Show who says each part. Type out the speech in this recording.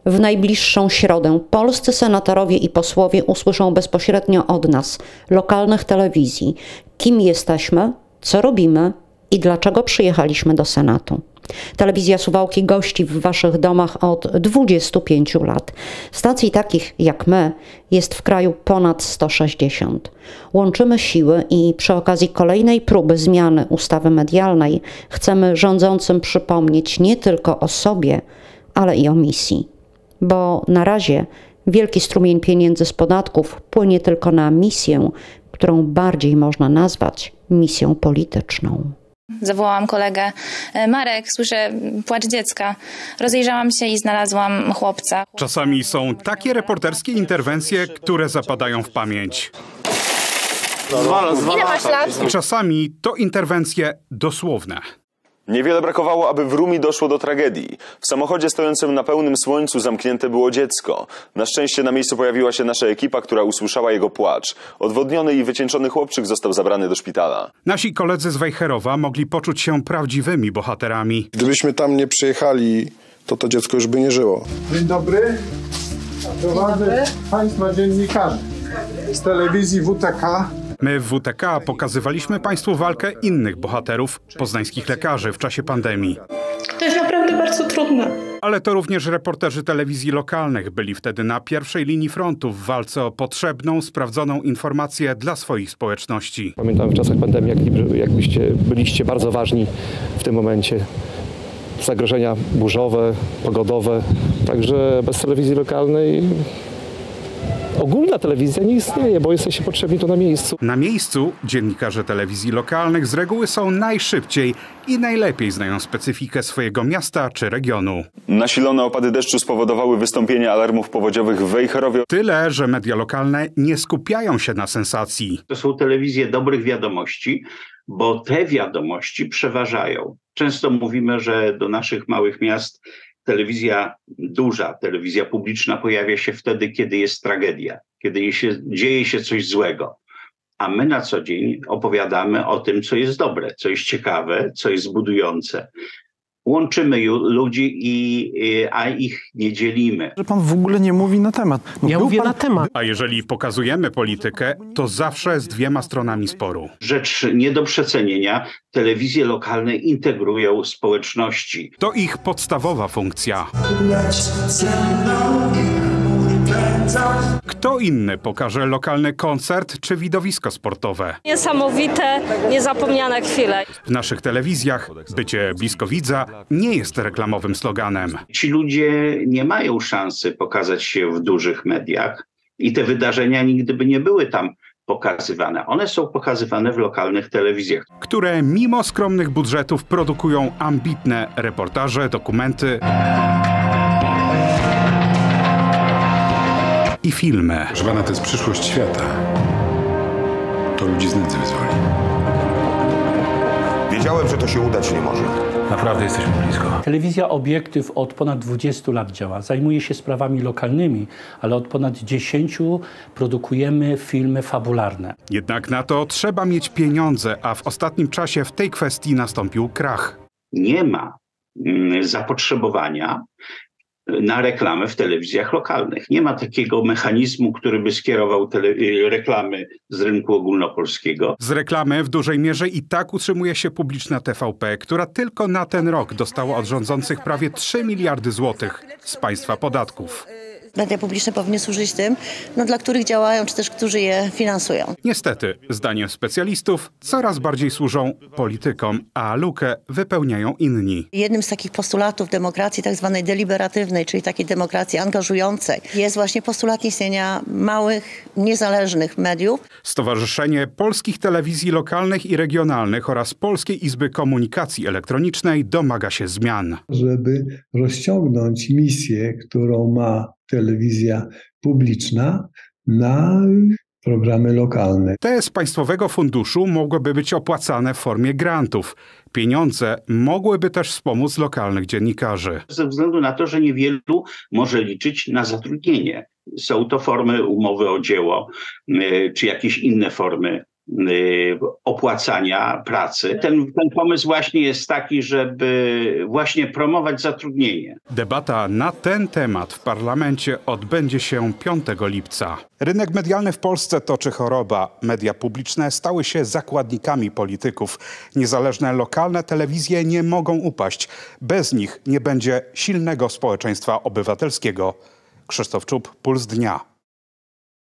Speaker 1: W najbliższą środę polscy senatorowie i posłowie usłyszą bezpośrednio od nas, lokalnych telewizji, kim jesteśmy, co robimy i dlaczego przyjechaliśmy do Senatu. Telewizja Suwałki gości w waszych domach od 25 lat. Stacji takich jak my jest w kraju ponad 160. Łączymy siły i przy okazji kolejnej próby zmiany ustawy medialnej chcemy rządzącym przypomnieć nie tylko o sobie, ale i o misji. Bo na razie wielki strumień pieniędzy z podatków płynie tylko na misję, którą bardziej można nazwać misją polityczną.
Speaker 2: Zawołałam kolegę: Marek, słyszę płacz dziecka. Rozejrzałam się i znalazłam chłopca.
Speaker 3: Czasami są takie reporterskie interwencje, które zapadają w pamięć.
Speaker 2: Ile masz lat?
Speaker 3: Czasami to interwencje dosłowne.
Speaker 4: Niewiele brakowało, aby w Rumi doszło do tragedii. W samochodzie stojącym na pełnym słońcu zamknięte było dziecko. Na szczęście na miejscu pojawiła się nasza ekipa, która usłyszała jego płacz. Odwodniony i wycieńczony chłopczyk został zabrany do szpitala.
Speaker 3: Nasi koledzy z Wejherowa mogli poczuć się prawdziwymi bohaterami.
Speaker 5: Gdybyśmy tam nie przyjechali, to dziecko już by nie żyło.
Speaker 6: Dzień dobry. Prowadzę Państwa dziennikarzy z telewizji WTK.
Speaker 3: My w WTK pokazywaliśmy Państwu walkę innych bohaterów, poznańskich lekarzy w czasie pandemii.
Speaker 7: To jest naprawdę bardzo trudne.
Speaker 3: Ale to również reporterzy telewizji lokalnych byli wtedy na pierwszej linii frontu w walce o potrzebną, sprawdzoną informację dla swoich społeczności.
Speaker 8: Pamiętam w czasach pandemii, byliście bardzo ważni w tym momencie. Zagrożenia burzowe, pogodowe, także bez telewizji lokalnej ogólna telewizja nie istnieje, bo jesteście potrzebni tu na miejscu.
Speaker 3: Na miejscu dziennikarze telewizji lokalnych z reguły są najszybciej i najlepiej znają specyfikę swojego miasta czy regionu.
Speaker 4: Nasilone opady deszczu spowodowały wystąpienie alarmów powodziowych w Wejherowie.
Speaker 3: Tyle, że media lokalne nie skupiają się na sensacji.
Speaker 9: To są telewizje dobrych wiadomości, bo te wiadomości przeważają. Często mówimy, że do naszych małych miast telewizja duża, telewizja publiczna pojawia się wtedy, kiedy jest tragedia, kiedy dzieje się coś złego. A my na co dzień opowiadamy o tym, co jest dobre, co jest ciekawe, co jest budujące. Łączymy ludzi, a ich nie dzielimy.
Speaker 6: Że pan w ogóle nie mówi na temat.
Speaker 10: Ja mówię na temat.
Speaker 3: A jeżeli pokazujemy politykę, to zawsze z dwiema stronami sporu.
Speaker 9: Rzecz nie do przecenienia. Telewizje lokalne integrują społeczności.
Speaker 3: To ich podstawowa funkcja. Kto inny pokaże lokalny koncert czy widowisko sportowe?
Speaker 7: Niesamowite, niezapomniane chwile.
Speaker 3: W naszych telewizjach bycie blisko widza nie jest reklamowym sloganem.
Speaker 9: Ci ludzie nie mają szansy pokazać się w dużych mediach i te wydarzenia nigdy by nie były tam pokazywane. One są pokazywane w lokalnych telewizjach,
Speaker 3: które mimo skromnych budżetów produkują ambitne reportaże, dokumenty i filmy.
Speaker 11: Proszę pana, to jest przyszłość świata. To ludzi z nędzy wyzwoli.
Speaker 12: Wiedziałem, że to się udać nie może.
Speaker 11: Naprawdę jesteśmy blisko.
Speaker 10: Telewizja Obiektyw od ponad 20 lat działa. Zajmuje się sprawami lokalnymi, ale od ponad 10 produkujemy filmy fabularne.
Speaker 3: Jednak na to trzeba mieć pieniądze, a w ostatnim czasie w tej kwestii nastąpił krach.
Speaker 9: Nie ma zapotrzebowania na reklamę w telewizjach lokalnych. Nie ma takiego mechanizmu, który by skierował reklamy z rynku ogólnopolskiego.
Speaker 3: Z reklamy w dużej mierze i tak utrzymuje się publiczna TVP, która tylko na ten rok dostała od rządzących prawie 3 miliardy złotych z państwa podatków.
Speaker 13: Media publiczne powinny służyć tym, dla których działają, czy też którzy je finansują.
Speaker 3: Niestety, zdaniem specjalistów, coraz bardziej służą politykom, a lukę wypełniają inni.
Speaker 13: Jednym z takich postulatów demokracji tak zwanej deliberatywnej, czyli takiej demokracji angażującej, jest właśnie postulat istnienia małych, niezależnych mediów.
Speaker 3: Stowarzyszenie Polskich Telewizji Lokalnych i Regionalnych oraz Polskiej Izby Komunikacji Elektronicznej domaga się zmian.
Speaker 14: Żeby rozciągnąć misję, którą ma telewizja publiczna na programy lokalne.
Speaker 3: Te z państwowego funduszu mogłyby być opłacane w formie grantów. Pieniądze mogłyby też wspomóc lokalnych dziennikarzy.
Speaker 9: Ze względu na to, że niewielu może liczyć na zatrudnienie. Są to formy umowy o dzieło, czy jakieś inne formy opłacania pracy. Ten pomysł właśnie jest taki, żeby właśnie promować zatrudnienie.
Speaker 3: Debata na ten temat w parlamencie odbędzie się 5 lipca. Rynek medialny w Polsce toczy choroba. Media publiczne stały się zakładnikami polityków. Niezależne lokalne telewizje nie mogą upaść. Bez nich nie będzie silnego społeczeństwa obywatelskiego. Krzysztof Czub, Puls Dnia.